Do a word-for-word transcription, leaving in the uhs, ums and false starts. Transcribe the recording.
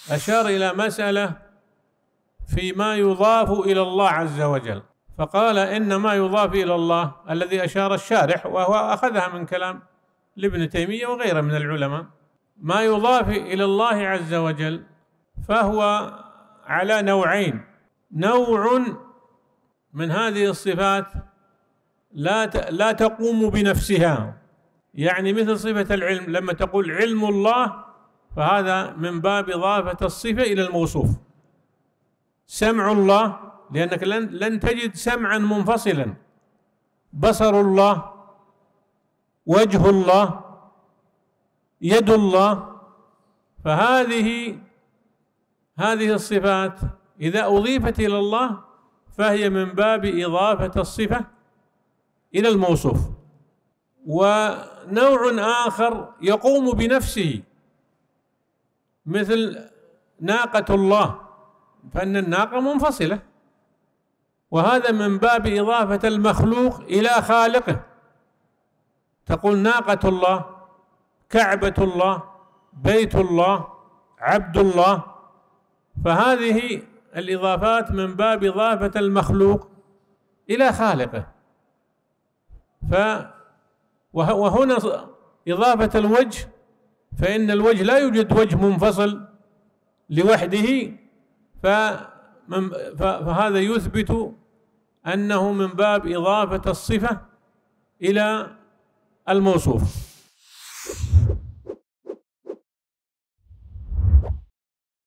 أشار إلى مسألة فيما يضاف إلى الله عز وجل، فقال إن ما يضاف إلى الله الذي أشار الشارح، وهو أخذها من كلام لابن تيمية وغيره من العلماء، ما يضاف إلى الله عز وجل فهو على نوعين: نوع من هذه الصفات لا لا تقوم بنفسها، يعني مثل صفة العلم، لما تقول علم الله فهذا من باب إضافة الصفة إلى الموصوف. سمع الله، لأنك لن لن تجد سمعا منفصلا. بصر الله، وجه الله، يد الله، فهذه هذه الصفات إذا أضيفت إلى الله فهي من باب إضافة الصفة إلى الموصوف. ونوع آخر يقوم بنفسه، مثل ناقة الله، فإن الناقة منفصلة، وهذا من باب إضافة المخلوق إلى خالقه. تقول ناقة الله، كعبة الله، بيت الله، عبد الله، فهذه الإضافات من باب إضافة المخلوق إلى خالقه. ف وهنا إضافة الوجه، فإن الوجه لا يوجد وجه منفصل لوحده، فهذا يثبت أنه من باب إضافة الصفة إلى الموصوف.